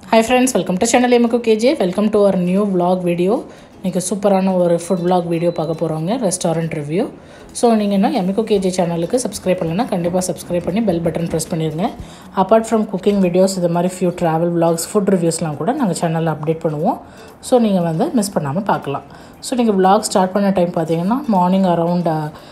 Hi friends, welcome to chennai.We. Welcome to our new vlog video. இன்னைக்கு சூப்பரான ஒரு food vlog video பார்க்க போறோங்க, restaurant review. So நீங்கள் இன்னும் yummycookaj சேனலுக்கு சப்ஸ்கிரைப் பண்ணலன்னா கண்டிப்பாக சப்ஸ்கிரைப் பண்ணி பெல் பட்டன் ப்ரெஸ் பண்ணிடுங்க. அப்பார்ட் ஃப்ரம் குக்கிங் வீடியோஸ் இது மாதிரி ஃபியூ ட்ராவல் vlogs, ஃபுட் ரிவ்யூஸ்லாம் கூட நாங்கள் சேனலில் அப்டேட் பண்ணுவோம். ஸோ நீங்கள் வந்து மிஸ் பண்ணாமல் பார்க்கலாம். ஸோ நீங்கள் vlog ஸ்டார்ட் பண்ண டைம் பார்த்தீங்கன்னா மார்னிங் அரவுண்ட்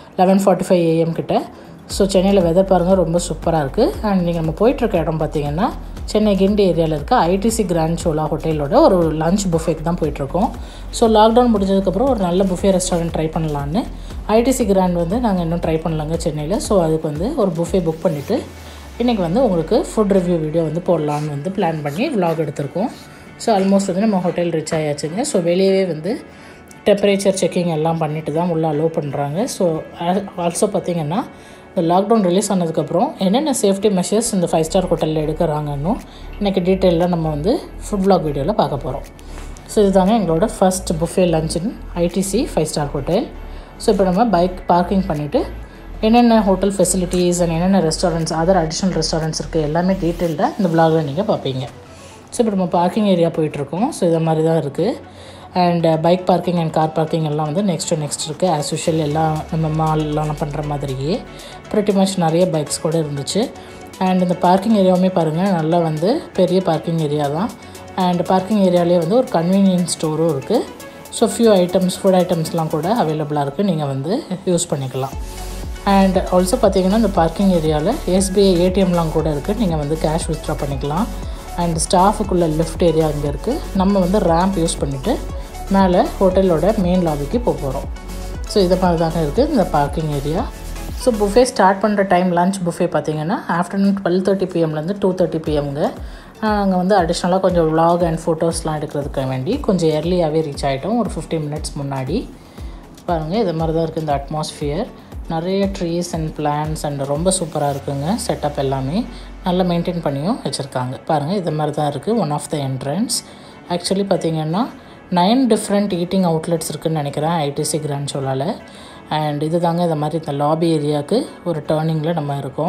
11:45 AM கிட்ட. ஸோ சென்னையில் வெதர் பாருங்கள் ரொம்ப சூப்பராக இருக்குது. அண்ட் நீங்கள் நம்ம போயிட்டுருக்க இடம் பார்த்தீங்கன்னா சென்னை கிண்டி ஏரியாவில் இருக்க ITC Grand Chola ஹோட்டலோட ஒரு லஞ்ச் புஃபேக்கு தான் போயிட்டுருக்கோம். ஸோ லாக்டவுன் முடிஞ்சதுக்கப்புறம் ஒரு நல்ல புஃபே ரெஸ்டாரண்ட் ட்ரை பண்ணலான்னு ITC Grand வந்து நாங்கள் இன்னும் ட்ரை பண்ணலாங்க சென்னையில். ஸோ அதுக்கு வந்து ஒரு புஃபே புக் பண்ணிவிட்டு இன்றைக்கி வந்து உங்களுக்கு ஃபுட் ரிவ்யூ வீடியோ வந்து போடலான்னு வந்து பிளான் பண்ணி vlog எடுத்திருக்கோம். ஸோ ஆல்மோஸ்ட் வந்து நம்ம ஹோட்டல் ரீச் ஆயாச்சுங்க. ஸோ வெளியவே வந்து டெம்பரேச்சர் செக்கிங் எல்லாம் பண்ணிவிட்டு தான் உள்ளே அலோவ் பண்ணுறாங்க. ஸோ ஆல்சோ பார்த்திங்கன்னா இந்த லாக்டவுன் ரிலீஸ் ஆனதுக்கப்புறம் என்னென்ன சேஃப்டி மெஷர்ஸ் இந்த 5-star ஹோட்டலில் எடுக்கிறாங்கன்னு இன்றைக்கி டீட்டெயிலாக நம்ம வந்து ஃபுட் vlog வீடியோவில் பார்க்க போகிறோம். ஸோ இதுதாங்க எங்களோட first buffet lunch in ITC 5-star hotel. So இப்போ நம்ம பைக் பார்க்கிங் பண்ணிவிட்டு என்னென்ன ஹோட்டல் ஃபெசிலிட்டிஸ் அண்ட் என்னென்ன ரெஸ்டாரண்ட்ஸ் அதர் அடிஷ்னல் ரெஸ்டாரண்ட்ஸ் இருக்குது எல்லாமே டீட்டெயில்டாக இந்த vlogல நீங்கள் பார்ப்பீங்க. ஸோ இப்போ நம்ம பார்க்கிங் ஏரியா போயிட்டுருக்கோம். ஸோ இதை மாதிரி தான் இருக்குது. And bike parking and car parking எல்லாம் வந்து நெக்ஸ்ட் இருக்குது. ஆஸ் யூஷுவல் எல்லாம் நம்ம மால்லாம் பண்ணுற மாதிரியே ப்ரிட்டி மச் நிறைய பைக்ஸ் கூட இருந்துச்சு. அண்ட் இந்த பார்க்கிங் ஏரியாவுமே பாருங்கள் நல்லா வந்து பெரிய பார்க்கிங் ஏரியா தான். அண்ட் பார்க்கிங் ஏரியாவிலே வந்து ஒரு கன்வீனியன்ஸ் ஸ்டோரும் இருக்குது. ஸோ ஃபியூ ஐட்டம்ஸ் ஃபுட் ஐட்டம்ஸ்லாம் கூட அவைலபிளாக இருக்குது, நீங்கள் வந்து யூஸ் பண்ணிக்கலாம். அண்ட் ஆல்சோ பார்த்திங்கன்னா இந்த பார்க்கிங் ஏரியாவில் SBI ATMலாம் கூட இருக்குது, நீங்கள் வந்து கேஷ் வித்ட்ரா பண்ணிக்கலாம். அண்ட் ஸ்டாஃபுக்குள்ள லிஃப்ட் ஏரியா இங்கே இருக்குது. நம்ம வந்து ரேம்ப் யூஸ் பண்ணிவிட்டு மேலே ஹோட்டலோட மெயின் லாபிக்கு போகிறோம். ஸோ இதை மாதிரி தாங்க இருக்குது இந்த parking area. So buffet start பண்ணுற டைம் லஞ்ச் புஃபே பார்த்திங்கன்னா ஆஃப்டர்நூன் 12:30 PMலேருந்து 2:30 PMங்க. நாங்கள் வந்து அடிஷ்னலாக கொஞ்சம் vlog அண்ட் ஃபோட்டோஸ்லாம் எடுக்கிறதுக்கு வேண்டி கொஞ்சம் ஏர்லியாகவே ரீச் ஆகிட்டோம், ஒரு 15 minutes முன்னாடி. பாருங்கள் இது மாதிரி தான் இருக்குது இந்த அட்மாஸ்ஃபியர். நிறைய ட்ரீஸ் அண்ட் பிளான்ஸ் அண்ட் ரொம்ப சூப்பராக இருக்குங்க. செட்டப் எல்லாமே நல்லா மெயின்டைன் பண்ணியும் வச்சுருக்காங்க. பாருங்கள் இது மாதிரி தான் இருக்குது one of the entrance. Actually பார்த்திங்கன்னா 9 டிஃப்ரெண்ட் ஈட்டிங் அவுட்லெட்ஸ் இருக்குதுன்னு நினைக்கிறேன் ITC Grand Cholaவில். அண்ட் இது தாங்க இந்த மாதிரி இந்த லாபி ஏரியாவுக்கு ஒரு டேர்னிங்கில் நம்ம இருக்கோம்.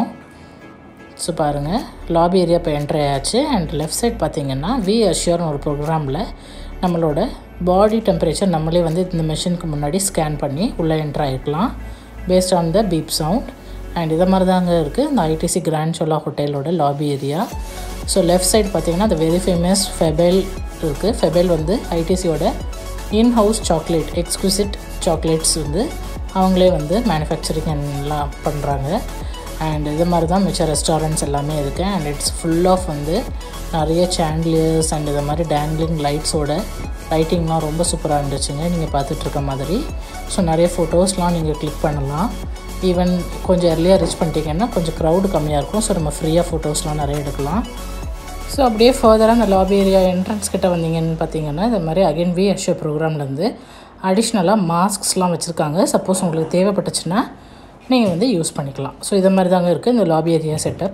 ஸோ பாருங்கள் லாபி ஏரியா இப்போ என்ட்ரி ஆயாச்சு. அண்ட் லெஃப்ட் சைட் பார்த்திங்கன்னா We Assureன்னு ஒரு ப்ரோக்ராமில் நம்மளோட பாடி டெம்பரேச்சர் நம்மளே வந்து இந்த மிஷினுக்கு முன்னாடி ஸ்கேன் பண்ணி உள்ளே என்ட்ரு ஆகிக்கலாம் based on the beep sound. And இதை மாதிரி தாங்க இருக்குது இந்த ITC Grand Chola ஹோட்டலோட lobby area. So left side பார்த்திங்கன்னா the very famous ஃபெபெல் இருக்குது. ஃபெபெல் வந்து ITCயோட இன்ஹவுஸ் சாக்லேட் எக்ஸ்க்ளூசிவ் சாக்லேட்ஸ் வந்து அவங்களே வந்து மேனுஃபேக்சரிங் எல்லாம் பண்ணுறாங்க. அண்ட் இது மாதிரி தான் மிச்ச ரெஸ்டாரண்ட்ஸ் எல்லாமே இருக்குது. அண்ட் இட்ஸ் ஃபுல் ஆஃப் வந்து நிறைய சாண்ட்லியர்ஸ் அண்ட் இது மாதிரி டேங்க்லிங் லைட்ஸோட லைட்டிங்லாம் ரொம்ப சூப்பராக இருந்துச்சுங்க நீங்கள் பார்த்துட்ருக்க மாதிரி. ஸோ நிறைய ஃபோட்டோஸ்லாம் நீங்கள் கிளிக் பண்ணலாம். ஈவன் கொஞ்சம் எர்லியாக ரீச் பண்ணிட்டீங்கன்னா கொஞ்சம் க்ரௌடு கம்மியாக இருக்கும். ஸோ நம்ம ஃப்ரீயாக ஃபோட்டோஸ்லாம் நிறைய எடுக்கலாம். ஸோ அப்படியே ஃபர்தராக அந்த லாபி ஏரியா என்ட்ரன்ஸ் கிட்ட வந்தீங்கன்னு பார்த்தீங்கன்னா இது மாதிரி அகைன் We Assure ப்ரோக்ராம்லேருந்து அடிஷ்னலாக மாஸ்க்ஸ்லாம் வச்சுருக்காங்க. சப்போஸ் உங்களுக்கு தேவைப்பட்டுச்சுன்னா நீங்கள் வந்து யூஸ் பண்ணிக்கலாம். ஸோ இது மாதிரி தாங்க இருக்குது இந்த lobby area setup.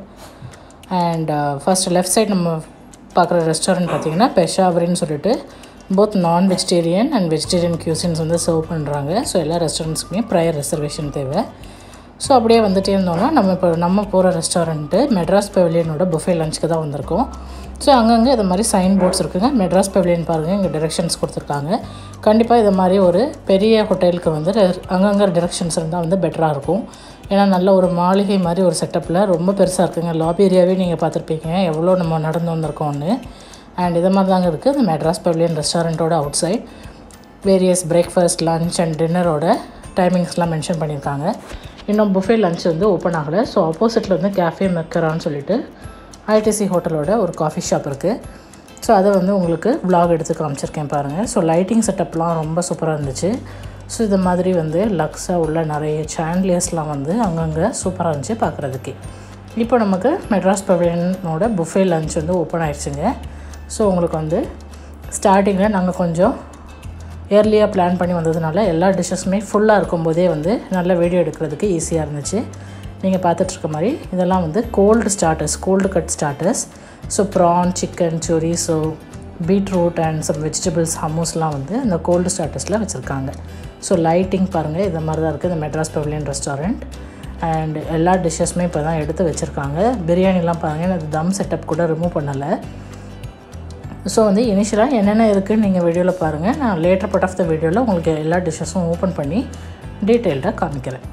And first left side நம்ம பார்க்குற ரெஸ்டாரண்ட் பார்த்திங்கன்னா பெஷாவரின்னு சொல்லிட்டு both non vegetarian and vegetarian cuisines வந்து சர்வ் பண்ணுறாங்க. ஸோ எல்லா ரெஸ்டாரண்ட்ஸ்க்குமே ப்ரையர் ரெசர்வேஷன் தேவை. ஸோ அப்படியே வந்துகிட்டே இருந்தோம்னா நம்ம போகிற ரெஸ்டாரண்ட்டு மெட்ராஸ் பெவிலியனோட புஃபே லஞ்சுக்கு தான் வந்திருக்கோம். ஸோ அங்கங்கே இது மாதிரி சைன் போர்ட்ஸ் இருக்குதுங்க. மெட்ராஸ் பெவிலியன் பாருங்கள் இங்கே டிரெக்ஷன்ஸ் கொடுத்துருக்காங்க. கண்டிப்பாக இது மாதிரி ஒரு பெரிய ஹோட்டலுக்கு வந்து அங்கங்கே டிரெக்ஷன்ஸ் இருந்தால் வந்து பெட்டராக இருக்கும். ஏன்னா நல்ல ஒரு மாளிகை மாதிரி ஒரு செட்டப்பில் ரொம்ப பெருசாக இருக்குதுங்க. லாபி ஏரியாவே நீங்கள் பார்த்துருப்பீங்க எவ்வளோ நம்ம நடந்து வந்திருக்கோம்னு. அண்ட் இது மாதிரி தாங்க இருக்குது இந்த மெட்ராஸ் பெவிலியன் ரெஸ்டாரண்ட்டோட outside. Various breakfast lunch and டின்னரோட டைமிங்ஸ்லாம் மென்ஷன் பண்ணியிருக்காங்க. இன்னும் புஃபே லஞ்ச் வந்து ஓப்பன் ஆகலை. ஸோ ஆப்போசிட்டில் வந்து கேஃபே மெக்கரான்னு சொல்லிட்டு ITC ஹோட்டலோட ஒரு காஃபி ஷாப் இருக்குது. ஸோ அதை வந்து உங்களுக்கு vlog எடுத்து காமிச்சிருக்கேன் பாருங்கள். ஸோ லைட்டிங் செட்டப்லாம் ரொம்ப சூப்பராக இருந்துச்சு. ஸோ இது மாதிரி வந்து லக்ஸாக உள்ள நிறைய சாண்ட்லியர்ஸ்லாம் வந்து அங்கங்கே சூப்பராக இருந்துச்சு பார்க்குறதுக்கு. இப்போ நமக்கு மெட்ராஸ் பவிலியனோட புஃபே லஞ்ச் வந்து ஓப்பன் ஆகிடுச்சுங்க. ஸோ உங்களுக்கு வந்து ஸ்டார்டிங்கில் நாங்கள் கொஞ்சம் ஏர்லியாக பிளான் பண்ணி வந்ததுனால எல்லா டிஷ்ஷஸுமே ஃபுல்லாக இருக்கும்போதே வந்து நல்ல வீடியோ எடுக்கிறதுக்கு ஈஸியாக இருந்துச்சு. நீங்கள் பார்த்துட்ருக்க மாதிரி இதெல்லாம் வந்து cold cut starters. So prawn, chicken, chorizo, beetroot and some vegetables ஹம்மூஸ்லாம் வந்து இந்த கோல்டு ஸ்டார்டர்ஸில் வச்சுருக்காங்க. ஸோ லைட்டிங் பாருங்கள் இது மாதிரி தான் இருக்குது இந்த மெட்ராஸ் பவிலியன் ரெஸ்டாரண்ட். அண்ட் எல்லா டிஷ்ஷஸுமே இப்போ தான் எடுத்து வச்சுருக்காங்க. பிரியாணிலாம் பாருங்கள் அது தம் செட்டப் கூட ரிமூவ் பண்ணலை. ஸோ வந்து இனிஷியலாக என்னென்ன இருக்குதுன்னு நீங்கள் வீடியோவில் பாருங்கள். நான் லேட்டர் பார்ட் ஆஃப் த வீடியோவில் உங்களுக்கு எல்லா டிஷ்ஷஸும் ஓப்பன் பண்ணி டீட்டெயில்டாக காமிக்கிறேன்.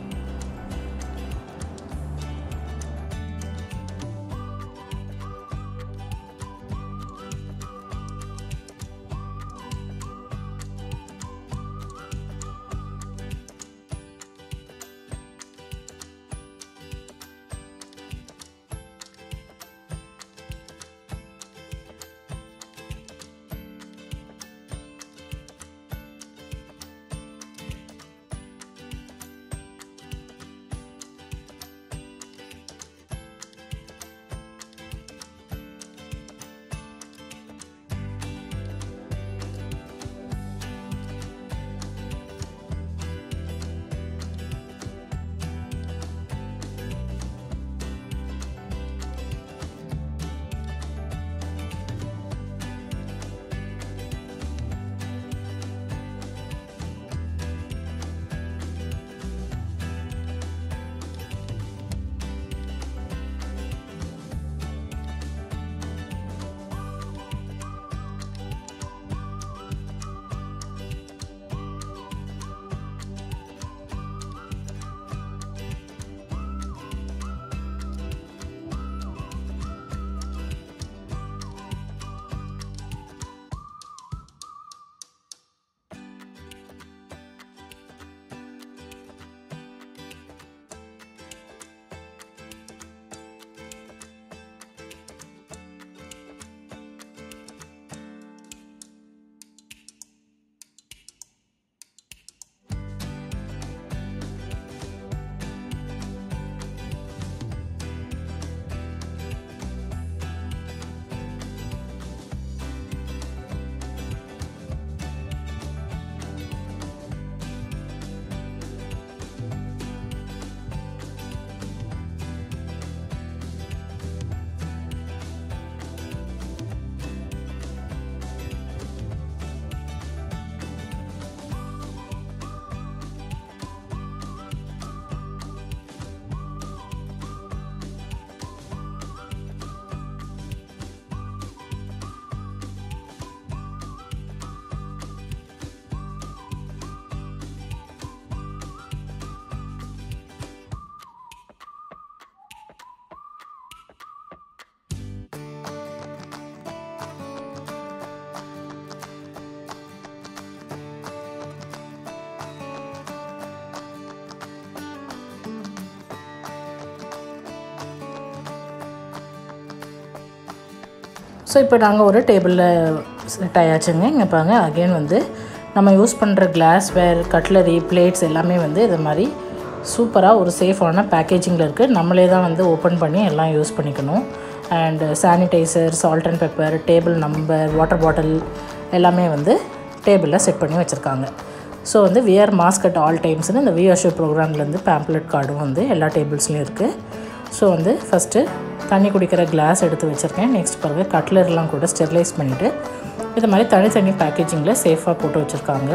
ஸோ இப்போ நாங்கள் ஒரு டேபிளில் செட் ஆயாச்சுங்க. இங்கே பாருங்க, அகெயின் வந்து நம்ம யூஸ் பண்ணுற கிளாஸ்வேர், கட்லரி, பிளேட்ஸ் எல்லாமே வந்து இது மாதிரி சூப்பராக ஒரு சேஃபான பேக்கேஜிங்கில் இருக்குது. நம்மளே தான் வந்து ஓப்பன் பண்ணி எல்லாம் யூஸ் பண்ணிக்கணும். And sanitizer, salt and pepper, table number, water bottle எல்லாமே வந்து டேபிளில் செட் பண்ணி வச்சுருக்காங்க. ஸோ வந்து வியர் மாஸ்க் அட் ஆல் டைம்ஸ்னு இந்த விஆர்ஷோ ப்ரோக்ராம்லேருந்து பேம்ப்ளெட் கார்டும் வந்து எல்லா டேபிள்ஸ்லேயும் இருக்குது. ஸோ வந்து ஃபஸ்ட்டு தண்ணி குடிக்கிற கிளாஸ் எடுத்து வச்சுருக்கேன். நெக்ஸ்ட் பாருங்கள், கட்லர்லாம் கூட ஸ்டெரிலைஸ் பண்ணிவிட்டு இது மாதிரி தனித்தனி பேக்கேஜிங்கில் சேஃபாக போட்டு வச்சுருக்காங்க.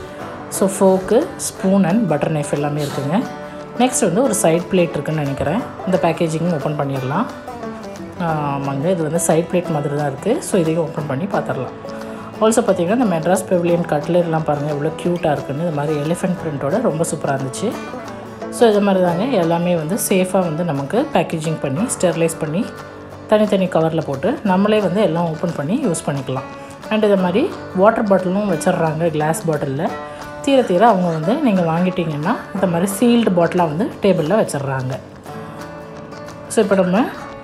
So fork, spoon and butter knife எல்லாமே இருக்குதுங்க. நெக்ஸ்ட் வந்து ஒரு சைட் பிளேட் இருக்குதுன்னு நினைக்கிறேன். இந்த பேக்கேஜிங் ஓப்பன் பண்ணிடலாம். ஆமாங்க, இது வந்து சைட் பிளேட் மாதிரி தான் இருக்குது. ஸோ இதையும் ஓப்பன் பண்ணி பார்த்துடலாம். ஆல்சோ பார்த்திங்கன்னா இந்த மெட்ராஸ் பெவிலியன் கட்லர்லாம் பாருங்கள் எவ்வளோ க்யூட்டாக இருக்குன்னு. இது மாதிரி எலிஃபென்ட் பிரிண்ட்டோட ரொம்ப சூப்பராக இருந்துச்சு. ஸோ இது மாதிரி தாங்க எல்லாமே வந்து சேஃபாக வந்து நமக்கு பேக்கேஜிங் பண்ணி ஸ்டெரிலைஸ் பண்ணி தனித்தனி கவரில் போட்டு நம்மளே வந்து எல்லாம் ஓப்பன் பண்ணி யூஸ் பண்ணிக்கலாம். அண்ட் இது மாதிரி வாட்டர் பாட்டிலும் வச்சிடுறாங்க. கிளாஸ் பாட்டிலில் தீர தீர அவங்க வந்து நீங்கள் வாங்கிட்டீங்கன்னா இந்த மாதிரி சீல்டு பாட்டிலாக வந்து டேபிளில் வச்சிடுறாங்க. ஸோ இப்போ நம்ம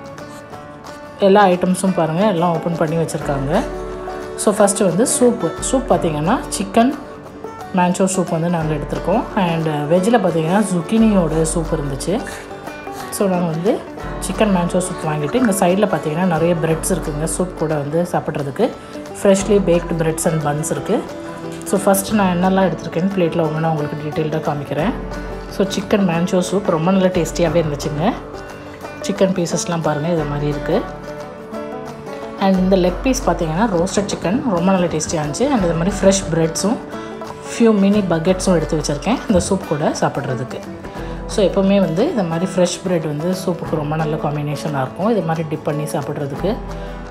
எல்லா ஐட்டம்ஸும் பாருங்கள் எல்லாம் ஓப்பன் பண்ணி வச்சுருக்காங்க. ஸோ ஃபஸ்ட்டு வந்து சூப் பார்த்திங்கன்னா சிக்கன் மேன்ச்சோ சூப் வந்து நாங்கள் எடுத்திருக்கோம். அண்ட் வெஜ்ஜில் பார்த்திங்கன்னா zucchiniயோட சூப் இருந்துச்சு. ஸோ நாங்கள் வந்து சிக்கன் மேன்ச்சோ சூப் வாங்கிட்டு இந்த சைடில் பார்த்திங்கன்னா நிறைய ப்ரெட்ஸ் இருக்குதுங்க. சூப் கூட வந்து சாப்பிட்றதுக்கு freshly baked breads and buns இருக்குது. ஸோ ஃபஸ்ட்டு நான் என்னெல்லாம் எடுத்திருக்கேன்னு பிளேட்டில் ஒன்று நான் உங்களுக்கு டீட்டெயில்டாக காமிக்கிறேன். ஸோ சிக்கன் மேன்ச்சோ சூப் ரொம்ப நல்லா டேஸ்டியாகவே இருந்துச்சுங்க. சிக்கன் பீசஸ்லாம் பாருங்கள் இது மாதிரி இருக்குது. அண்ட் இந்த லெக் பீஸ் பார்த்திங்கன்னா ரோஸ்டட் சிக்கன் ரொம்ப நல்லா டேஸ்டியாக இருந்துச்சு. அண்ட் இது மாதிரி ஃப்ரெஷ் ப்ரெட்ஸும் ஃபியூ மினி பக்கெட்ஸும் எடுத்து வச்சுருக்கேன் இந்த சூப் கூட சாப்பிட்றதுக்கு. ஸோ எப்போவுமே வந்து இந்த மாதிரி ஃப்ரெஷ் ப்ரெட் வந்து சூப்புக்கு ரொம்ப நல்ல காம்பினேஷனாக இருக்கும். இது மாதிரி டிப் பண்ணி சாப்பிட்றதுக்கு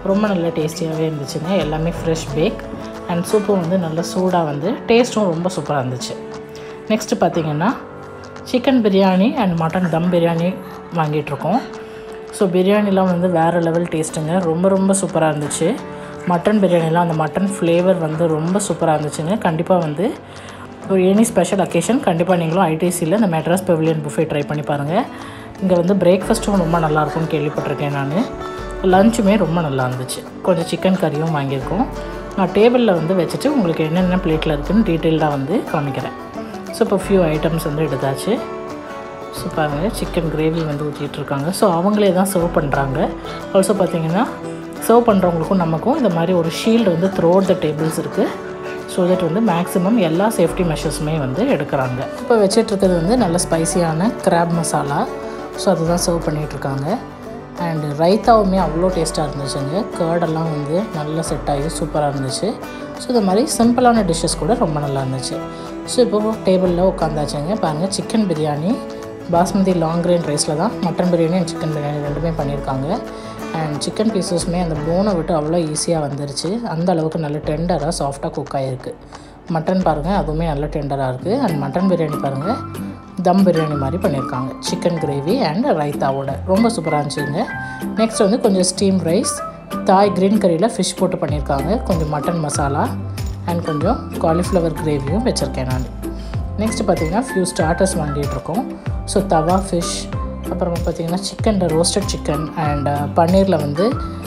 ரொம்ப நல்ல டேஸ்டியாகவே இருந்துச்சுங்க. எல்லாமே ஃப்ரெஷ் பேக் அண்ட் சூப்பும் வந்து நல்ல சூடாக வந்து டேஸ்ட்டும் ரொம்ப சூப்பராக இருந்துச்சு. நெக்ஸ்ட்டு பார்த்திங்கன்னா chicken biryani and mutton dum biryani வாங்கிட்டுருக்கோம். ஸோ பிரியாணிலாம் வந்து வேறு லெவல் டேஸ்ட்டுங்க. ரொம்ப ரொம்ப சூப்பராக இருந்துச்சு. மட்டன் பிரியாணிலாம் அந்த மட்டன் ஃப்ளேவர் வந்து ரொம்ப சூப்பராக இருந்துச்சுங்க. கண்டிப்பாக வந்து ஒரு எனி ஸ்பெஷல் அக்கேஷன் கண்டிப்பாக நீங்களும் ஐடிசியில் இந்த மெட்ராஸ் பெவிலியன் புஃபே ட்ரை பண்ணி பாருங்கள். இங்கே வந்து பிரேக்ஃபாஸ்ட்டும் ரொம்ப நல்லாயிருக்கும்னு கேள்விப்பட்டிருக்கேன் நான். லஞ்சுமே ரொம்ப நல்லா இருந்துச்சு. கொஞ்சம் சிக்கன் கறியும் வாங்கியிருக்கோம். நான் டேபிளில் வந்து வச்சுட்டு உங்களுக்கு என்னென்ன பிளேட்டில் இருக்குதுன்னு டீட்டெயில்டாக வந்து காமிக்கிறேன். ஸோ இப்போ ஃபியூ ஐட்டம்ஸ் வந்து எடுத்தாச்சு. ஸோ பாருங்கள் சிக்கன் கிரேவி வந்து ஊற்றிட்டுருக்காங்க. ஸோ அவங்களே தான் சர்வ் பண்ணுறாங்க. ஆல்சோ பார்த்திங்கன்னா சர்வ் பண்ணுறவங்களுக்கும் நமக்கும் இந்த மாதிரி ஒரு ஷீல்டு வந்து த்ரூ அவுட் த டேபிள்ஸ் இருக்குது. ஸோ தட் வந்து மேக்ஸிமம் எல்லா சேஃப்டி மெஷர்ஸுமே வந்து எடுக்கிறாங்க. இப்போ வச்சிட்ருக்கிறது வந்து நல்ல ஸ்பைசியான கிராப் மசாலா. ஸோ அதுதான் சர்வ் பண்ணிகிட்ருக்காங்க. அண்டு ரைத்தாவுமே அவ்வளோ டேஸ்ட்டாக இருந்துச்சுங்க. கேர்டெல்லாம் வந்து நல்லா செட் ஆகி சூப்பராக இருந்துச்சு. ஸோ இந்த மாதிரி சிம்பிளான டிஷ்ஷஸ் கூட ரொம்ப நல்லா இருந்துச்சு. ஸோ இப்போ டேபிளில் உட்காந்தாச்சுங்க. பாருங்கள் chicken biryani basmati long grain ரைஸில் தான் mutton biryani and chicken biryani ரெண்டுமே பண்ணியிருக்காங்க. அண்ட் சிக்கன் பீசஸுமே அந்த போனை விட்டு அவ்வளோ ஈஸியாக வந்துருச்சு. அந்த அளவுக்கு நல்ல டெண்டராக சாஃப்டாக குக் ஆகிருக்கு. மட்டன் பாருங்கள் அதுவுமே நல்ல டெண்டராக இருக்குது. அண்ட் மட்டன் பிரியாணி பாருங்கள் தம் பிரியாணி மாதிரி பண்ணியிருக்காங்க. சிக்கன் கிரேவி அண்ட் ரைத்தாவோட ரொம்ப சூப்பராக இருந்துச்சுங்க. நெக்ஸ்ட் வந்து கொஞ்சம் ஸ்டீம் ரைஸ் தாய் க்ரீன் கறியில் ஃபிஷ் போட்டு பண்ணியிருக்காங்க. கொஞ்சம் மட்டன் மசாலா அண்ட் கொஞ்சம் காலிஃப்ளவர் கிரேவியும் வச்சுருக்கேன் நான். நெக்ஸ்ட்டு பார்த்திங்கன்னா ஃபியூ ஸ்டார்டர்ஸ் வாங்கிட்டுருக்கோம். ஸோ தவா ஃபிஷ், அப்புறமா பார்த்திங்கன்னா சிக்கனில் ரோஸ்டட் சிக்கன் அண்ட் பன்னீரில் வந்து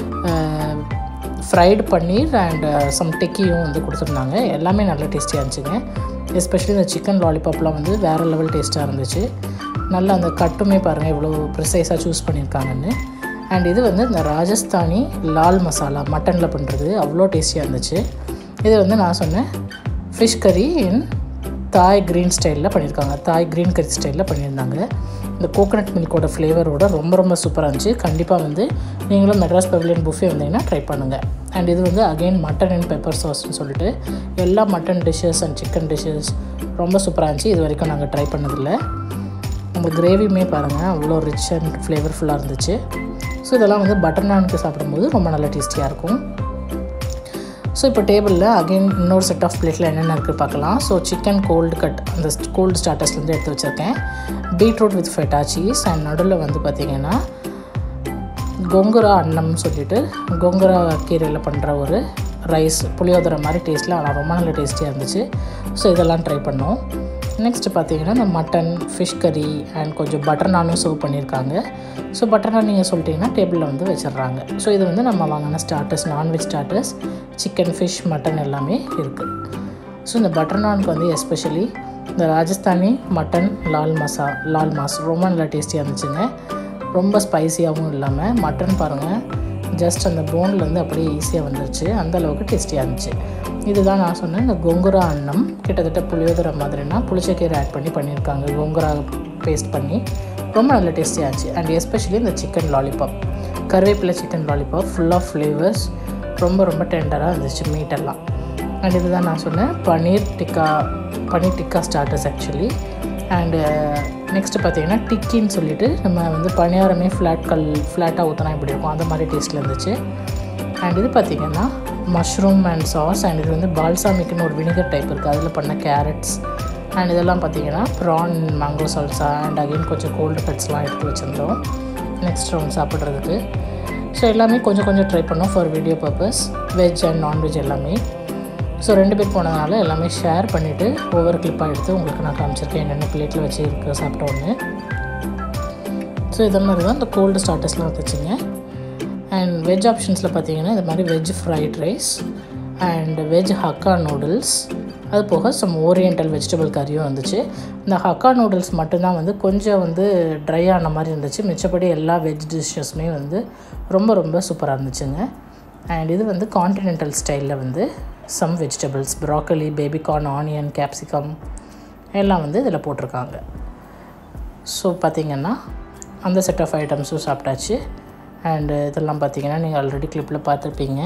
ஃப்ரைடு பன்னீர் அண்ட் சம் டிக்கியும் வந்து கொடுத்துருந்தாங்க. எல்லாமே நல்ல டேஸ்டியாக இருந்துச்சுங்க. எஸ்பெஷலி இந்த சிக்கன் லாலிபாப்லாம் வந்து வேறு லெவல் டேஸ்ட்டாக இருந்துச்சு. நல்லா அந்த கட்டுமே பாருங்கள் இவ்வளோ ப்ரிசைஸாக சூஸ் பண்ணியிருக்காங்கன்னு. அண்ட் இது வந்து இந்த ராஜஸ்தானி லால் மசாலா மட்டனில் பண்ணுறது அவ்வளோ டேஸ்டியாக இருந்துச்சு. இது வந்து நான் சொன்னேன் ஃபிஷ் கறி இன் தாய் க்ரீன் ஸ்டைலில் பண்ணியிருக்காங்க. தாய் க்ரீன் கறி ஸ்டைலில் பண்ணியிருந்தாங்க. இந்த கோகனட் மில்கோட ஃப்ளேவரோட ரொம்ப ரொம்ப சூப்பராக இருந்துச்சு. கண்டிப்பாக வந்து நீங்களும் மெட்ராஸ் பவிலியன் புஃபே வந்தீங்கன்னா ட்ரை பண்ணுங்கள். அண்ட் இது வந்து அகெயின் மட்டன் அண்ட் பெப்பர் சாஸ்ன்னு சொல்லிட்டு எல்லா mutton dishes and chicken dishes ரொம்ப சூப்பராக இருந்துச்சு. இது வரைக்கும் நாங்கள் ட்ரை பண்ணதில்லை. நம்ம கிரேவியுமே பாருங்கள் அவ்வளோ ரிச் அண்ட் ஃப்ளேவர்ஃபுல்லாக இருந்துச்சு. ஸோ இதெல்லாம் வந்து பட்டர் நானுக்கு சாப்பிடும்போது ரொம்ப நல்ல டேஸ்டியாக இருக்கும். ஸோ இப்போ டேபிளில் அகெயின் இன்னொரு செட் ஆஃப் பிளேட்டில் என்னென்ன இருக்குது பார்க்கலாம். ஸோ சிக்கன் கோல்டு கட் அந்த கோல்டு ஸ்டார்டர்ஸ்லேருந்து எடுத்து வச்சுருக்கேன். Beetroot with feta cheese and நடுவில் வந்து பார்த்திங்கன்னா கொங்குரா அன்னம்னு சொல்லிட்டு கொங்குரா கீரையில் பண்ணுற ஒரு ரைஸ் புளியோதரை மாதிரி டேஸ்ட்டில் ஆனால் ரொம்ப நல்ல டேஸ்டியாக இருந்துச்சு. ஸோ இதெல்லாம் ட்ரை பண்ணோம். நெக்ஸ்ட்டு பார்த்திங்கன்னா இந்த மட்டன் ஃபிஷ் கறி அண்ட் கொஞ்சம் பட்டர் நானும் சர்வ் பண்ணியிருக்காங்க. ஸோ பட்டர் நான் நீங்கள் சொல்லிட்டிங்கன்னா டேபிளில் வந்து வச்சிடுறாங்க. ஸோ இது வந்து நம்ம வாங்கின starters non veg starters chicken fish mutton எல்லாமே இருக்குது. ஸோ இந்த பட்டர் நானுக்கு வந்து எஸ்பெஷலி இந்த ராஜஸ்தானி மட்டன் லால் மாஸ் ரொம்ப நல்லா டேஸ்டியாக இருந்துச்சுங்க. ரொம்ப ஸ்பைஸியாகவும் இல்லாமல் மட்டன் பாருங்கள் ஜஸ்ட் அந்த போன்லேருந்து அப்படியே ஈஸியாக வந்துருச்சு. அந்தளவுக்கு டேஸ்டியாக இருந்துச்சு. இதுதான் நான் சொன்னேன் இந்த கொங்குரா அன்னம் கிட்டத்தட்ட புளியோதரை மாதிரினா புளிச்சக்கீரை ஆட் பண்ணியிருக்காங்க. கொங்குரா பேஸ்ட் பண்ணி ரொம்ப நல்ல டேஸ்டியாக இருந்துச்சு. அண்ட் எஸ்பெஷலி இந்த சிக்கன் லாலிபாப் கருவேப்பிலை chicken lollipop full of flavours ரொம்ப ரொம்ப டெண்டராக இருந்துச்சு மீட்டெல்லாம். அண்ட் இதுதான் நான் சொன்னேன் paneer tikka starters actually. And next பார்த்திங்கன்னா டிக்கின்னு சொல்லிட்டு நம்ம வந்து பணியாரமே ஃப்ளாட்டாக ஊற்றினா இப்படி இருக்கும் அந்த மாதிரி டேஸ்ட்டில் இருந்துச்சு. அண்ட் இது பார்த்திங்கன்னா மஷ்ரூம் அண்ட் சாஸ் அண்ட் இது வந்து பால்சாமிக்குன்னு ஒரு வினிகர் டைப் இருக்குது அதில் பண்ண கேரட்ஸ் அண்ட் இதெல்லாம் பார்த்திங்கன்னா prawn mango salsa and again கொஞ்சம் கோல்டு கட்ஸ்லாம் எடுத்து வச்சுருந்தோம் நெக்ஸ்ட் ரவுண்ட் சாப்பிட்றதுக்கு. ஸோ எல்லாமே கொஞ்சம் கொஞ்சம் ட்ரை பண்ணோம் for video purpose veg and non veg எல்லாமே. ஸோ 2 பேர் போனதுனால எல்லாமே ஷேர் பண்ணிவிட்டு ஒவ்வொரு கிளிப்பாக எடுத்து உங்களுக்கு நான் காமிச்சிருக்கேன் என்னென்ன பிளேட்டில் வச்சு இருக்க சாப்பிட்டோன்னு. ஸோ இதை மாதிரி தான் இந்த கோல்டு ஸ்டார்டர்ஸ்லாம் வச்சுங்க. அண்ட் வெஜ் ஆப்ஷன்ஸில் பார்த்தீங்கன்னா இந்த மாதிரி veg fried rice and veg hakka noodles அது போக சம் ஓரியண்டல் வெஜிடபிள் கறியும் இருந்துச்சு. இந்த ஹக்கா நூடுல்ஸ் மட்டும்தான் வந்து கொஞ்சம் வந்து ட்ரை ஆன மாதிரி இருந்துச்சு. மிச்சப்படி எல்லா வெஜ் டிஷ்ஷஸுமே வந்து ரொம்ப ரொம்ப சூப்பராக இருந்துச்சுங்க. அண்ட் இது வந்து கான்டினென்டல் ஸ்டைலில் வந்து some vegetables broccoli baby corn onion capsicum எல்லாம் வந்து இதில் போட்டிருக்காங்க. ஸோ பார்த்திங்கன்னா அந்த செட் ஆஃப் ஐட்டம்ஸும் சாப்பிட்டாச்சு. அண்டு இதெல்லாம் பார்த்திங்கன்னா நீங்கள் ஆல்ரெடி கிளிப்பில் பார்த்துருப்பீங்க.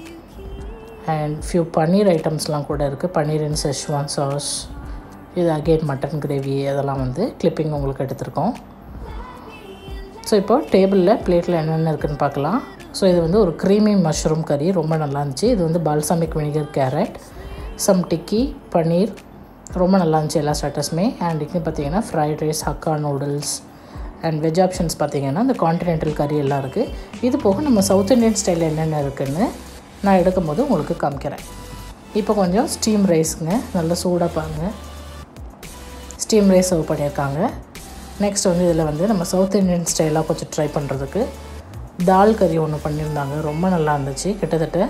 அண்ட் ஃபியூ பன்னீர் ஐட்டம்ஸ்லாம் கூட இருக்குது. பன்னீர் இன் செஷ்வான் சாஸ் இது அகெயின் மட்டன் கிரேவி அதெல்லாம் வந்து கிளிப்பிங் உங்களுக்கு எடுத்திருக்கோம். ஸோ இப்போ டேபிளில் பிளேட்டில் என்னென்ன இருக்குதுன்னு பார்க்கலாம். ஸோ இது வந்து ஒரு க்ரீமி மஷ்ரூம் கறி, ரொம்ப நல்லா இருந்துச்சு. இது வந்து balsamic vinegar carrot, some tikki, paneer, ரொம்ப நல்லா இருந்துச்சு எல்லா ஸ்டார்டர்ஸுமே. அண்ட் இங்கே பார்த்தீங்கன்னா fried rice, hakka noodles and veg options பார்த்தீங்கன்னா இந்த கான்டினென்டல் கறி எல்லாம் இருக்குது. இது போக நம்ம சவுத் இண்டியன் ஸ்டைலில் என்னென்ன இருக்குதுன்னு நான் எடுக்கும்போது உங்களுக்கு காமிக்கிறேன். இப்போ கொஞ்சம் ஸ்டீம் ரைஸுங்க, நல்லா சூடாக பாருங்கள், ஸ்டீம் ரைஸ் சர்வ் பண்ணியிருக்காங்க. நெக்ஸ்ட் வந்து இதில் வந்து நம்ம சவுத் இண்டியன் ஸ்டைலாக கொஞ்சம் ட்ரை பண்ணுறதுக்கு தால் கறி ஒன்று பண்ணியிருந்தாங்க, ரொம்ப நல்லா இருந்துச்சு. கிட்டத்தட்ட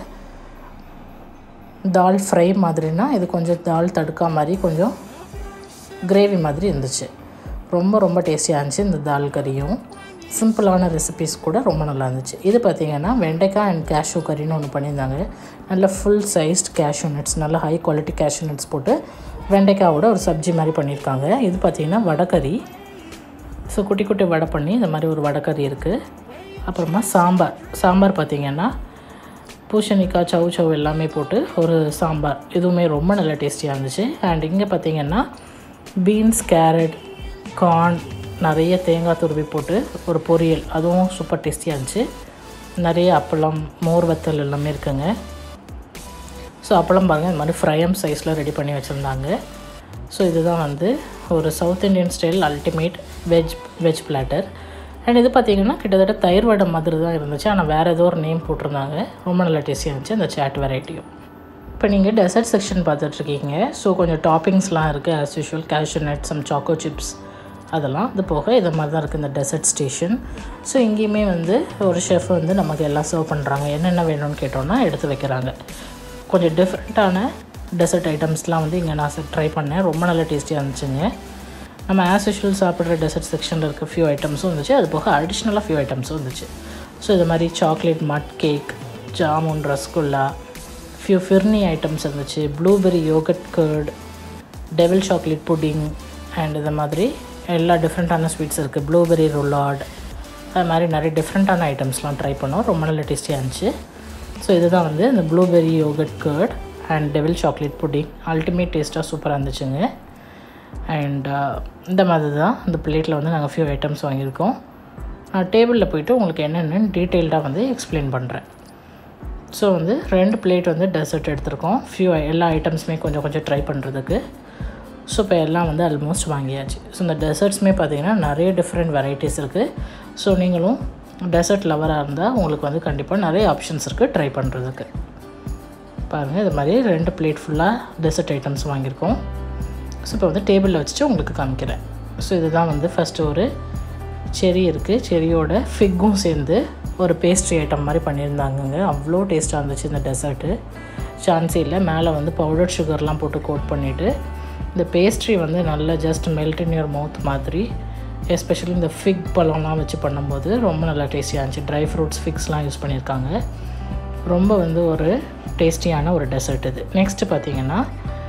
தால் ஃப்ரை மாதிரினா இது கொஞ்சம் தால் தடுக்கா மாதிரி கொஞ்சம் கிரேவி மாதிரி இருந்துச்சு. ரொம்ப டேஸ்டியாக இருந்துச்சு இந்த தால் கறியும். சிம்பிளான ரெசிபீஸ் கூட ரொம்ப நல்லா இருந்துச்சு. இது பார்த்திங்கன்னா வெண்டைக்காய் அண்ட் கேஷ்யூ கறின்னு ஒன்று பண்ணியிருந்தாங்க. நல்ல ஃபுல் சைஸ்ட் கேஷ்யூ நட்ஸ், நல்ல ஹை குவாலிட்டி கேஷ்யூ நட்ஸ் போட்டு வெண்டைக்காவோட ஒரு சப்ஜி மாதிரி பண்ணியிருக்காங்க. இது பார்த்திங்கன்னா வடைக்கறி. ஸோ குட்டி குட்டி வடை பண்ணி இந்த மாதிரி ஒரு வடைக்கறி இருக்குது. அப்புறமா சாம்பார் பார்த்திங்கன்னா பூசணிக்காய், சவு எல்லாமே போட்டு ஒரு சாம்பார், இதுவுமே ரொம்ப நல்ல டேஸ்டியாக இருந்துச்சு. அண்ட் இங்கே பார்த்திங்கன்னா பீன்ஸ், கேரட், கார்ன், நிறைய தேங்காய் துருவி போட்டு ஒரு பொரியல், அதுவும் சூப்பர் டேஸ்டியாக இருந்துச்சு. நிறைய அப்பளம், மோர் வத்தல் எல்லாமே இருக்குங்க. ஸோ அப்பளம் பாருங்கள், இந்த மாதிரி ஃப்ரையம் சைஸில் ரெடி பண்ணி வச்சுருந்தாங்க. ஸோ இதுதான் வந்து ஒரு south Indian style ultimate veg platter. And இது பார்த்திங்கன்னா கிட்டத்தட்ட தயிர் வடை மாதிரி தான் இருந்துச்சு, ஆனால் வேறு ஏதோ ஒரு நேம் போட்டிருந்தாங்க. ரொம்ப நல்ல டேஸ்டியாக இருந்துச்சு அந்த சாட் வெரைட்டியும். இப்போ நீங்கள் டெசர்ட் செக்ஷன் பார்த்துட்ருக்கீங்க. ஸோ கொஞ்சம் டாப்பிங்ஸ்லாம் இருக்குது as usual, cashew nut, some choco chips, அதெல்லாம். இது போக இது மாதிரி தான் இருக்குது இந்த டெசர்ட் ஸ்டேஷன். ஸோ இங்கேயுமே வந்து ஒரு ஷெஃப் வந்து நமக்கு எல்லாம் சர்வ் பண்ணுறாங்க. என்னென்ன வேணும்னு கேட்டோன்னா எடுத்து வைக்கிறாங்க. கொஞ்சம் டிஃப்ரெண்ட்டான டெசர்ட் ஐட்டம்ஸ்லாம் வந்து இங்கே நான் ட்ரை பண்ணேன், ரொம்ப நல்ல டேஸ்டியாக இருந்துச்சுங்க. நம்ம ஆஸ் யூஷுவல் சாப்பிட்ற டெசர்ட் செக்ஷனில் இருக்க ஃபியூ ஐட்டம்ஸும் இருந்துச்சு, அது போக அடிஷ்னலாக ஃபியூ ஐட்டம்ஸும் இருந்துச்சு. ஸோ இது மாதிரி chocolate mud cake, jamun, rasgulla, few phirni items இருந்துச்சு, blueberry yogurt curd, devil chocolate pudding and இது மாதிரி எல்லா டிஃப்ரெண்ட்டான ஸ்வீட்ஸ் இருக்குது. ப்ளூபெர்ரி ருலாட், அது மாதிரி நிறைய டிஃப்ரெண்ட்டான ஐட்டம்ஸ்லாம் ட்ரை பண்ணோம், ரொம்ப நல்ல டேஸ்டியாக இருந்துச்சு. ஸோ இதுதான் வந்து இந்த blueberry yogurt curd and devil chocolate pudding, ultimate டேஸ்ட்டாக சூப்பராக இருந்துச்சுங்க. அண்ட் இந்த மாதிரி தான் இந்த பிளேட்டில் வந்து நாங்கள் ஃபியூ ஐட்டம்ஸ் வாங்கியிருக்கோம். நான் டேபிளில் போய்ட்டு உங்களுக்கு என்னென்னு டீட்டெயில்டாக வந்து எக்ஸ்பிளைன் பண்ணுறேன். ஸோ வந்து 2 பிளேட் வந்து டெசர்ட் எடுத்திருக்கோம், எல்லா ஐட்டம்ஸுமே கொஞ்சம் ட்ரை பண்ணுறதுக்கு. ஸோ இப்போ எல்லாம் வந்து ஆல்மோஸ்ட் வாங்கியாச்சு. ஸோ இந்த டெசர்ட்ஸுமே பார்த்திங்கன்னா நிறைய டிஃப்ரெண்ட் வெரைட்டிஸ் இருக்குது. ஸோ நீங்களும் டெசர்ட் லவராக இருந்தால் உங்களுக்கு வந்து கண்டிப்பாக நிறைய ஆப்ஷன்ஸ் இருக்குது ட்ரை பண்ணுறதுக்கு. பாருங்கள், இது மாதிரி 2 பிளேட் ஃபுல்லாக டெசர்ட் ஐட்டம்ஸ் வாங்கியிருக்கோம். ஸோ இப்போ வந்து டேபிளில் வச்சுட்டு உங்களுக்கு காமிக்கிறேன். ஸோ இதுதான் வந்து ஃபஸ்ட்டு ஒரு செரி இருக்குது, செரியோட ஃபிக்கும் சேர்ந்து ஒரு பேஸ்ட்ரி ஐட்டம் மாதிரி பண்ணியிருந்தாங்கங்க. அவ்வளோ டேஸ்ட்டாக இருந்துச்சு இந்த டெசர்ட்டு, சான்ஸே இல்லை. மேலே வந்து பவுடர் சுகர்லாம் போட்டு கோட் பண்ணிவிட்டு இந்த பேஸ்ட்ரி வந்து நல்லா just melt in your mouth மாதிரி, எஸ்பெஷலி இந்த ஃபிக் பழம்லாம் வச்சு பண்ணும்போது ரொம்ப நல்லா டேஸ்டியாக இருந்துச்சு. ட்ரை ஃப்ரூட்ஸ், ஃபிக்ஸ்லாம் யூஸ் பண்ணியிருக்காங்க. ரொம்ப வந்து ஒரு டேஸ்டியான ஒரு டெசர்ட் இது. நெக்ஸ்ட்டு பார்த்திங்கன்னா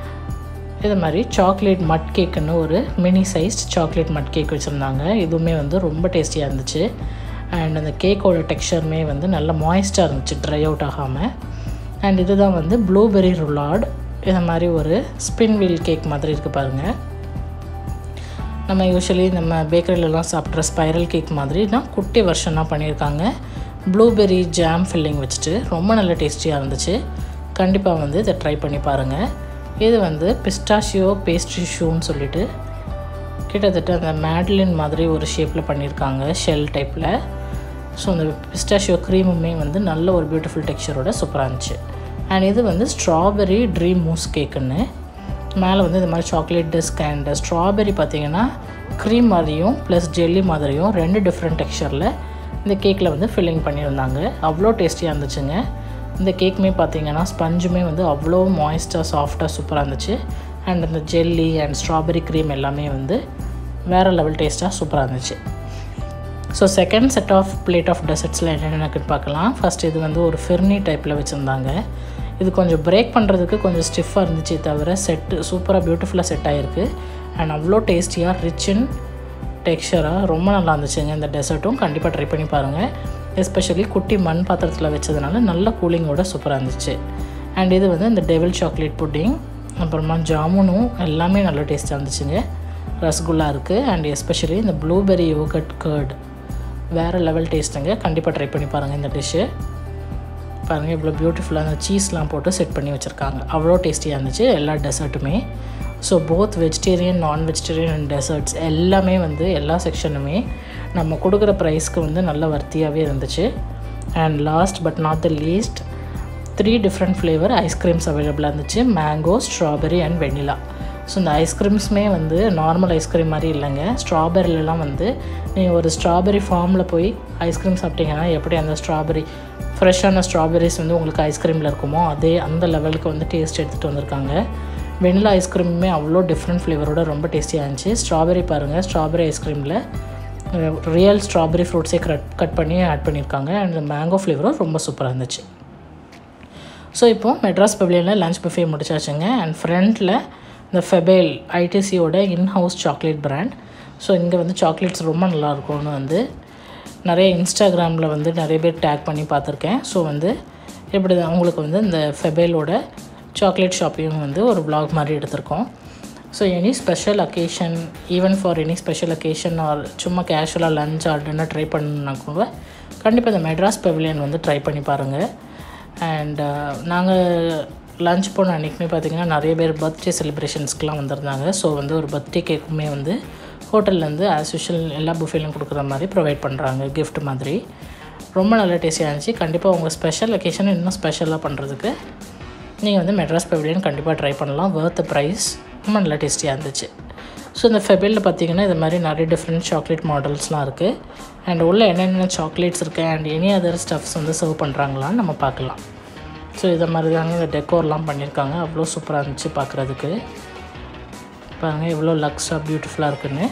இது மாதிரி சாக்லேட் மட் கேக்குன்னு ஒரு mini sized chocolate mud cake வச்சுருந்தாங்க. இதுவுமே வந்து ரொம்ப டேஸ்டியாக இருந்துச்சு. அண்ட் அந்த கேக்கோட டெக்ஸ்சருமே வந்து நல்ல மாய்ஸ்டாக இருந்துச்சு, ட்ரை அவுட் ஆகாமல். அண்ட் இதுதான் வந்து ப்ளூபெர்ரி ருலாட், இது மாதிரி ஒரு ஸ்பின் வீல் கேக் மாதிரி இருக்குது பாருங்கள். நம்ம யூஸ்வலி நம்ம பேக்கரியிலலாம் சாப்பிட்ற ஸ்பைரல் கேக் மாதிரி தான் குட்டி வெர்ஷனாக பண்ணியிருக்காங்க. ப்ளூபெர்ரி ஜாம் ஃபில்லிங் வச்சுட்டு ரொம்ப நல்ல டேஸ்டியாக இருந்துச்சு. கண்டிப்பாக வந்து இதை ட்ரை பண்ணி பாருங்கள். இது வந்து பிஸ்டாஷியோ பேஸ்ட்ரி ஷூன்னு சொல்லிட்டு கிட்டத்தட்ட அந்த மேட்லின் மாதிரி ஒரு ஷேப்பில் பண்ணியிருக்காங்க, ஷெல் டைப்பில். ஸோ அந்த பிஸ்டாஷியோ க்ரீமுமே வந்து நல்ல ஒரு பியூட்டிஃபுல் டெக்ஸ்சரோட சூப்பராக இருந்துச்சு. அண்ட் இது வந்து ஸ்ட்ராபெரி ட்ரீம் மூஸ் கேக்குன்னு, மேலே வந்து இந்த மாதிரி சாக்லேட் டிஸ்க் அண்ட் ஸ்ட்ராபெரி பார்த்திங்கன்னா க்ரீம் மாதிரியும் ப்ளஸ் ஜெல்லி மாதிரியும் 2 டிஃப்ரெண்ட் டெக்ஸ்சரில் இந்த கேக்கில் வந்து ஃபில்லிங் பண்ணியிருந்தாங்க. அவ்வளோ டேஸ்டியாக இருந்துச்சுங்க. இந்த கேக்குமே பார்த்திங்கன்னா ஸ்பஞ்சுமே வந்து அவ்வளோ மாய்ஸ்டாக சாஃப்டாக சூப்பராக இருந்துச்சு. அண்ட் அந்த ஜெல்லி அண்ட் ஸ்ட்ராபெரி க்ரீம் எல்லாமே வந்து வேறு லெவல் டேஸ்ட்டாக சூப்பராக இருந்துச்சு. So second set of plate of டெசர்ட்ஸில் என்னென்னு பார்க்கலாம். ஃபஸ்ட் இது வந்து ஒரு ஃபிர்னி டைப்பில் வச்சுருந்தாங்க. இது கொஞ்சம் பிரேக் பண்ணுறதுக்கு கொஞ்சம் ஸ்டிஃபாக இருந்துச்சு, தவிர செட்டு சூப்பராக பியூட்டிஃபுல்லாக செட் ஆகிருக்கு. அண்ட் அவ்வளோ டேஸ்டியாக ரிச் இன் டெக்ஸ்சராக ரொம்ப நல்லா இருந்துச்சுங்க. இந்த டெசர்ட்டும் கண்டிப்பாக ட்ரை பண்ணி பாருங்கள். எஸ்பெஷலி குட்டி மண் பாத்திரத்தில் வச்சதுனால நல்ல கூலிங்கோட சூப்பராக இருந்துச்சு. அண்ட் இது வந்து இந்த டெவில் சாக்லேட் புட்டிங், அப்புறமா ஜாமுனும் எல்லாமே நல்ல டேஸ்ட்டாக இருந்துச்சுங்க. ரசகுல்லா இருக்குது. அண்ட் எஸ்பெஷலி இந்த ப்ளூபெர்ரி யோகட் கர்ட் வேறு லெவல் டேஸ்ட்டுங்க. கண்டிப்பாக ட்ரை பண்ணி பாருங்கள் இந்த டிஷ்ஷு. பாருங்கள் இவ்வளோ பியூட்டிஃபுல்லான சீஸ்லாம் போட்டு செட் பண்ணி வச்சுருக்காங்க. அவ்வளோ டேஸ்டியாக இருந்துச்சு எல்லா டெசர்ட்டுமே. So both vegetarian non vegetarian and desserts எல்லாமே வந்து எல்லா செக்ஷனுமே நம்ம கொடுக்குற ப்ரைஸ்க்கு வந்து நல்ல வர்த்தியாகவே இருந்துச்சு. And last but not the least 3 different flavour ஐஸ்கிரீம்ஸ் அவைலபிளாக இருந்துச்சு. Mango, strawberry and vanilla. So இந்த ஐஸ்கிரீம்ஸுமே வந்து நார்மல் ஐஸ்கிரீம் மாதிரி இல்லைங்க. ஸ்ட்ராபெரிலலாம் வந்து நீங்கள் ஒரு ஸ்ட்ராபெரி ஃபார்மில் போய் ஐஸ்கிரீம் சாப்பிட்டீங்கன்னா எப்படி அந்த ஸ்ட்ராபெரி ஃப்ரெஷ்ஷான ஸ்ட்ராபெரிஸ் வந்து உங்களுக்கு ஐஸ்கிரீமில் இருக்குமோ அதே அந்த லெவலுக்கு வந்து டேஸ்ட் எடுத்துகிட்டு வந்திருக்காங்க. வெண்ணிலா ஐஸ்கிரீமுமே அவ்வளோ டிஃப்ரெண்ட் ஃப்ளேவரோட ரொம்ப டேஸ்டியாக இருந்துச்சு. ஸ்ட்ராபெரி பாருங்கள், ஸ்ட்ராபெரி ஐஸ்கிரீமில் ரியல் ஸ்ட்ராபெரி ஃப்ரூட்ஸே கட் பண்ணி ஆட் பண்ணியிருக்காங்க. அண்ட் மேங்கோ ஃப்ளேவரும் ரொம்ப சூப்பராக இருந்துச்சு. ஸோ இப்போது மெட்ராஸ் பவிலியனில் லஞ்ச் புஃபே முடிச்சாச்சுங்க. அண்ட் ஃப்ரண்ட்டில் இந்த ஃபெபேல் ஐடிசியோட இன்ஹவுஸ் சாக்லேட் பிராண்ட். ஸோ இங்கே வந்து சாக்லேட்ஸ் ரொம்ப நல்லாயிருக்கும்னு வந்து நிறைய இன்ஸ்டாகிராமில் வந்து நிறைய பேர் டேக் பண்ணி பார்த்துருக்கேன். ஸோ வந்து எப்படி அவங்களுக்கு வந்து இந்த ஃபெபேலோட சாக்லேட் ஷாப்பையும் வந்து ஒரு vlog மாதிரி எடுத்திருக்கோம். So any special occasion, even for any special occasion or சும்மா கேஷுவலாக லஞ்ச் ஆர் டின்னர் ட்ரை பண்ணணுன்னா கூட கண்டிப்பாக இந்த மெட்ராஸ் பவிலியன் வந்து ட்ரை பண்ணி பாருங்கள். அண்ட் நாங்கள் லஞ்ச் போன அன்றைக்குமே பார்த்திங்கன்னா நிறைய பேர் பர்த்டே செலிப்ரேஷன்ஸ்க்கெலாம் வந்திருந்தாங்க. ஸோ வந்து ஒரு பர்த்டே கேக்குமே வந்து ஹோட்டல்லேருந்து ஆஸ் யூஷுவல் எல்லா புஃபேலையும் கொடுக்குற மாதிரி ப்ரொவைட் பண்ணுறாங்க கிஃப்ட் மாதிரி. ரொம்ப நல்ல டேஸ்டியாக இருந்துச்சு. கண்டிப்பாக உங்கள் ஸ்பெஷல் அக்கேஷன் இன்னும் ஸ்பெஷலாக பண்ணுறதுக்கு நீங்கள் வந்து மெட்ராஸ் பவிலியன் கண்டிப்பாக ட்ரை பண்ணலாம். வர்த் ப்ரைஸ், ரொம்ப நல்லா டேஸ்டியாக இருந்துச்சு. ஸோ இந்த ஃபெபேலில் பார்த்திங்கன்னா இது மாதிரி நிறைய டிஃப்ரெண்ட் சாக்லேட் மாடல்ஸ்லாம் இருக்குது. அண்ட் உள்ள என்னென்ன சாக்லேட்ஸ் இருக்குது அண்ட் எனி அதர் ஸ்டஃப்ஸ் வந்து சர்வ் பண்ணுறாங்களான்னு நம்ம பார்க்கலாம். ஸோ இதை மாதிரி தாங்க இந்த டெக்கோர்லாம் பண்ணியிருக்காங்க. அவ்வளோ சூப்பராக இருந்துச்சு பார்க்குறதுக்கு. பாருங்கள் எவ்வளோ லக்ஸாக பியூட்டிஃபுல்லாக இருக்குன்னு.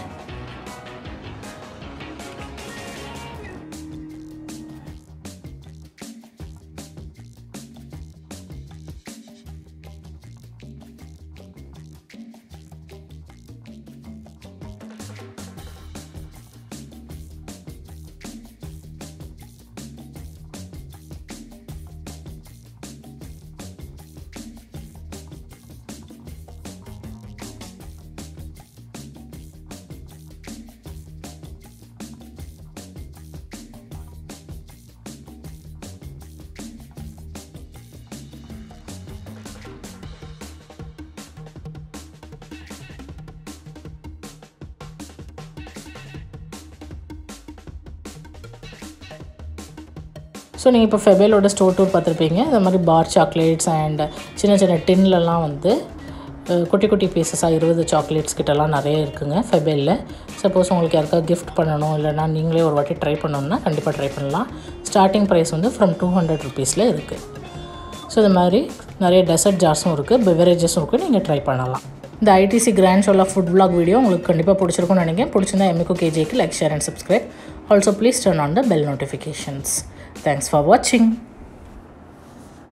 ஸோ நீங்கள் இப்போ ஃபெபேலோட ஸ்டோர் டூர் பார்த்துருப்பீங்க. இந்த மாதிரி பார் சாக்லேட்ஸ் அண்ட் சின்ன சின்ன டின்லலாம் வந்து குட்டி குட்டி பீசஸாக 20 சாக்லேட்ஸ் கிட்டலாம் நிறைய இருக்குங்க ஃபெபேலில். சப்போஸ் உங்களுக்கு யாருக்காவது கிஃப்ட் பண்ணணும் இல்லைனா நீங்களே ஒரு வாட்டி ட்ரை பண்ணணுன்னா கண்டிப்பாக ட்ரை பண்ணலாம். ஸ்டார்டிங் ப்ரைஸ் வந்து ஃப்ரம் 200 ருபீஸில் இருக்குது. ஸோ இது மாதிரி நிறைய டெசர்ட் ஜார்ஸும் இருக்குது, பெவரேஜஸும் இருக்குது, நீங்கள் ட்ரை பண்ணலாம். இந்த ITC Grand Chola food vlog video உங்களுக்கு கண்டிப்பாக பிடிச்சிருக்கும்னு நினைக்கிறேன். பிடிச்சிருந்தா yummycookajக்கு like, share and subscribe. Also please turn on the bell notifications. Thanks for watching.